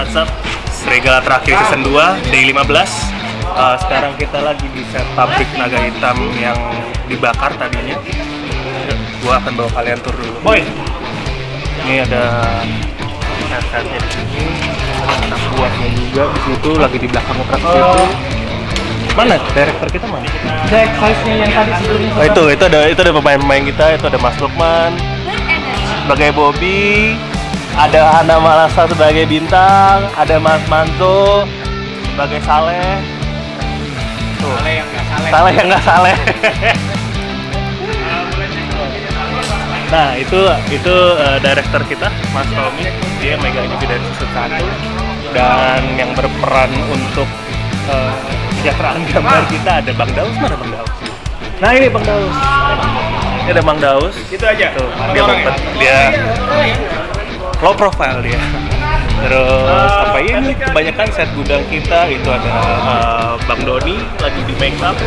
what's up? Serigala Terakhir Season 2, Day 15. Sekarang kita lagi di set pabrik naga hitam yang dibakar tadinya. Gua akan bawa kalian tur dulu. Boy! Ini ada set-setnya di sini. Ada anak buahnya juga di situ, lagi di belakang truk itu. Mana? Director kita mana? Jack size-nya yang tadi sebelumnya. Oh itu ada pemain-pemain kita, itu ada Mas Lukman sebagai Bobby, ada Hana Malasa sebagai Bintang, ada Mas Manto sebagai Saleh. Tuh. Saleh yang nggak Saleh. Nah itu director kita, Mas Tommy, dia megang ini dari season 1 dan yang berperan untuk kesejahteraan gambar kita ada Bang Daus. Mana Bang Daus? Nah ini Bang Daus. Ini ada Bang Daus. Itu aja. Tuh, dia low profile dia. Terus apa ini kebanyakan set gudang kita itu ada Bang Doni lagi di make up.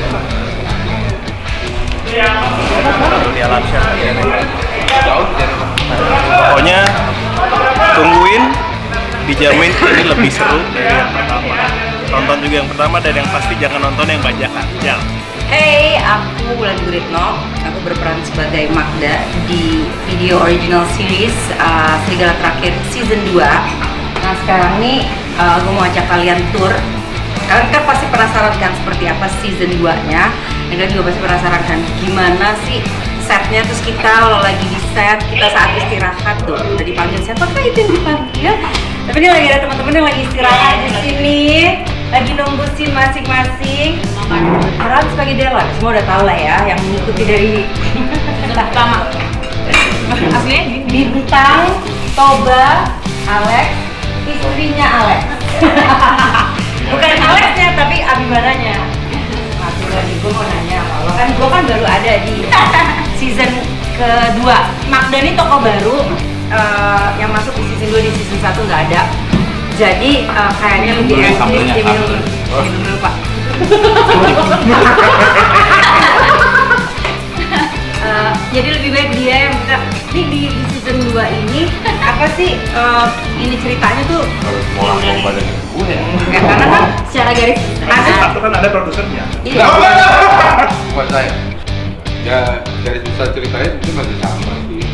Doni Alamsyah lagi di make up. Pokoknya tungguin, dijamin ini lebih seru dari yang pertama. Nonton juga yang pertama dan yang pasti jangan nonton yang bajakan. Ya. Hey, aku Wulan Guritno. Aku berperan sebagai Magda di video original series Serigala Terakhir Season 2. Nah sekarang nih gue mau ajak kalian tour. Kalian kan pasti penasaran kan seperti apa season 2-nya. Dan kalian juga pasti penasaran kan gimana sih setnya. Terus kita kalau lagi di set, kita saat istirahat tuh udah dipanggil siapa kah itu yang dipanggil? Tapi ini lagi ada teman-teman yang lagi istirahat di sini, lagi nunggu scene masing-masing. Harap sebagai Dela, semua udah tahu lah ya, yang mengikuti dari pertama. Aslinya Bintang, Toba, Alex, istrinya Alex. Bukan Alexnya, tapi Abimananya. Masih lagi gue mau nanya sama lo, kan gue kan baru ada di season kedua. Magda ini tokoh baru yang masuk di season 2, di season 1 nggak ada. Jadi kayaknya lebih eksklusif di minum dulu Pak. Jadi lebih baik dia yang bisa nih di season 2 ini apa sih ini ceritanya tuh mau langsung pada gue ya? Karena kan secara garis Satu kan ada produsernya. Iya. Buat saya ya dari susah ceritanya itu masih sama sih.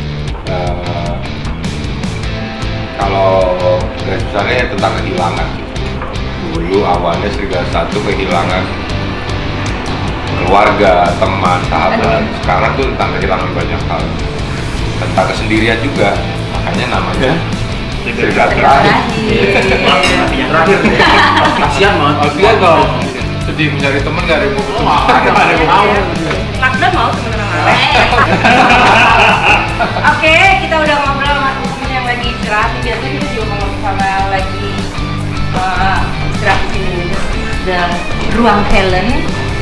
Kalau garis besarnya tentang kehilangan sih. Dulu awalnya Serigala 1 kehilangan keluarga, teman, sahabat. Sekarang tuh tentang kehilangan banyak hal, tentang kesendirian juga. Makanya namanya Serigala Terakhir. Terakhir. Kasian banget. Kasian kalau sedih mencari teman nggak ada yang mau ketemu. Ada yang mau. Magda mau temen-temen Alex. Oke, kita udah ngobrol sama temen yang lagi istirahat. Biasanya kita juga ngomong sama lagi istirahat di sini. The ruang talent.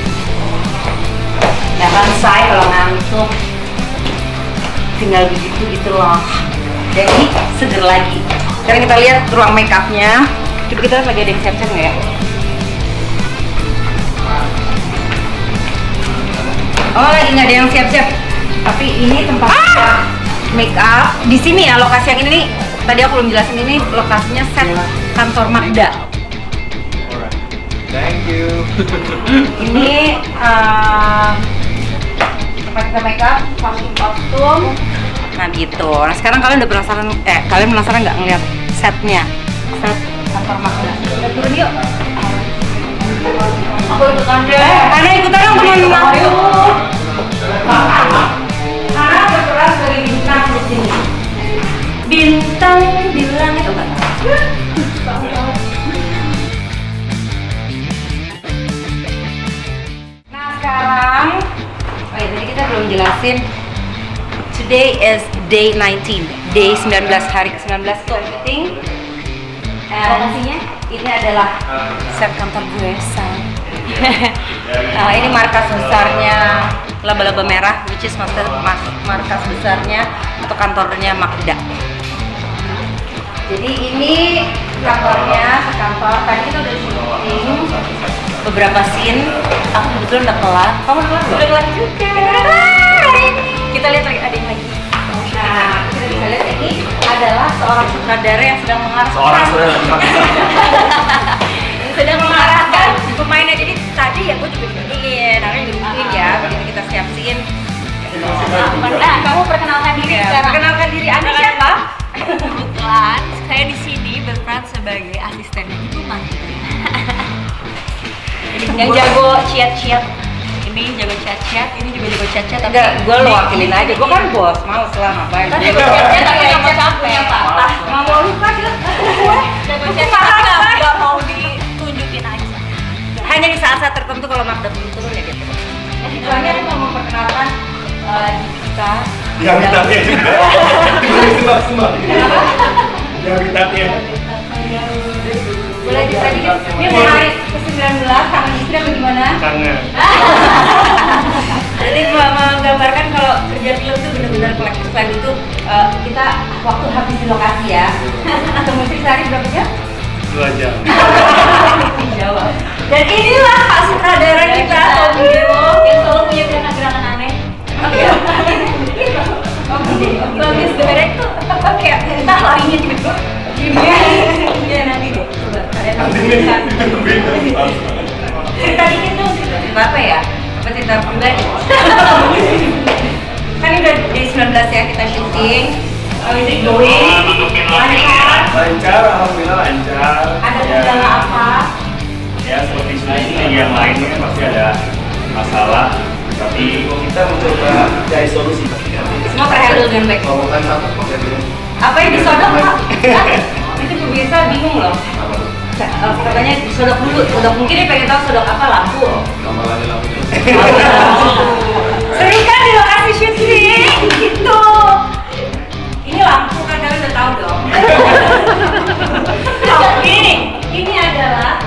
Ya kan saya kalau ngantuk tinggal begitu gitu loh. Jadi seger lagi. Sekarang kita lihat ruang make upnya. Coba kita lagi ada yang siap-siap nggak ya? Oh lagi nggak ada yang siap-siap. Tapi ini tempat make up. Di sini ya lokasi yang ini nih. Tadi aku belum jelasin, ini lokasinya set kantor Magda. Thank you. Ini tempat kita make up, kostum. Nah gitu. Nah sekarang kalian udah penasaran, kalian penasaran nggak ngeliat setnya? Set kantor Magda. Kita turun yuk. Aku ikutan deh. Karena ikutan dong teman-teman aku. Karena berperan sebagai Bintang di sini. Bintang bilang itu kan. Nah sekarang, tadi kita belum jelasin. Today is day 19, day 19, hari ke-19 syuting. Ini adalah set kantor gue, San. Ini markas besarnya laba-laba merah, which is markas besarnya atau kantornya Magda. Jadi ini kantornya, sekantor. Tadi kita udah syuting beberapa scene. Aku kebetulan udah kelar. Kamu udah kelar? Udah kelar juga. Udah kelar. Kita lihat lagi, ada yang lagi. Nah, kita bisa lihat ini adalah seorang sutradara yang sedang mengarahkan. Seorang sutradara. Sedang mengarahkan pemainnya. Jadi tadi ya gue juga diginiin, Nara juga diginiin ya. Begitu kita siap scene. Kamu perkenalkan diri sekarang. Perkenalkan diri Anda siapa? Kebetulan saya di sini berperan sebagai asistennya Ibu Mantri. Yang jago ciat-ciat. Ini jago ciat-ciat, ini juga jago ciat-ciat. Enggak, gue lo wakilin aja. Gue kan bos, mau lah ngapain? Tapi jago ciat-ciat tapi nggak mau capek. Mau lupa dia. Jago ciat-ciat tapi nggak mau ditunjukin aja. Hanya di saat-saat tertentu kalau Magda belum turun ya gitu. Soalnya aku mau memperkenalkan kita. Yang habitatnya. Yang habitatnya. Boleh tadi dia mau hari ke-19 kangen istri apa gimana? Kangen. Jadi menggambarkan kalau kerja film itu benar-benar kolektif. Selain itu kita waktu habis di lokasi ya. Ketemu istri sehari berapa jam? 2 jam. Jawab. Dan inilah Pak sutradara kita, Tommy Dewo, Yang selalu punya gerakan-gerakan aneh. bagus sebenarnya itu kayak entah larinya gitu. Iya nanti deh. Coba kalian cerita dikit dong. Cerita apa ya? Apa cerita pribadi? Kan ini udah day 19 ya kita syuting. How is it going? Lancar, alhamdulillah lancar. Ada kendala apa? Ya seperti syuting yang lainnya pasti ada masalah. Tapi kita mencoba cari solusi. Semua terhandle dengan baik. Bukan satu konsepnya. Apa yang disodok Pak? Itu pemirsa bingung loh. Katanya disodok dulu. Sodok mungkin dia pengen tahu sodok apa, lampu. Gambarannya lampunya. Seru kan di lokasi syuting gitu. Ini lampu kan kalian udah tahu dong. Ini adalah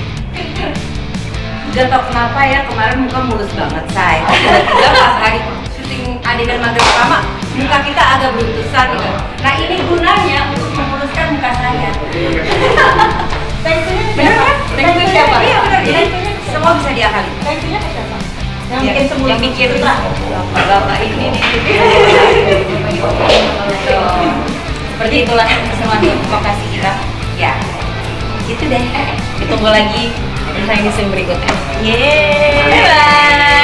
gak tau kenapa ya kemarin muka mulus banget say. Tiba-tiba pas hari syuting adegan Magda pertama muka kita agak beruntusan gitu. Nah ini gunanya untuk memuluskan muka saya. Bener kan? Tentunya siapa? Iya bener. Jadi semua bisa diakali. Tentunya ke siapa? Yang bikin semua. Yang bikin lah. Bapak ini nih. Seperti itulah keseruan lokasi kita. Ya, gitu deh. Ditunggu lagi. Sampai di scene berikutnya. Yeay. Bye.